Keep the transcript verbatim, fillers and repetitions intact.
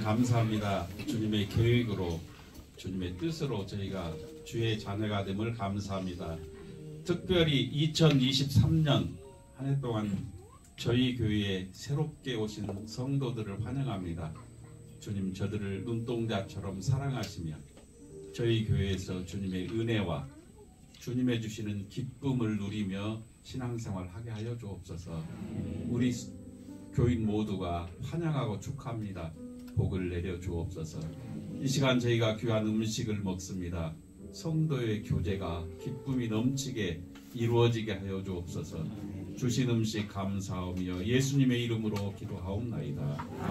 감사합니다. 주님의 계획으로 주님의 뜻으로 저희가 주의 자녀가 됨을 감사합니다. 특별히 이천이십삼 년 한 해 동안 저희 교회에 새롭게 오신 성도들을 환영합니다. 주님 저들을 눈동자처럼 사랑하시며 저희 교회에서 주님의 은혜와 주님의 주시는 기쁨을 누리며 신앙생활 하게 하여 주옵소서. 우리 교인 모두가 환영하고 축하합니다. 복을 내려 주옵소서. 이 시간 저희가 귀한 음식을 먹습니다. 성도의 교제가 기쁨이 넘치게 이루어지게 하여 주옵소서. 주신 음식 감사하며 예수님의 이름으로 기도하옵나이다.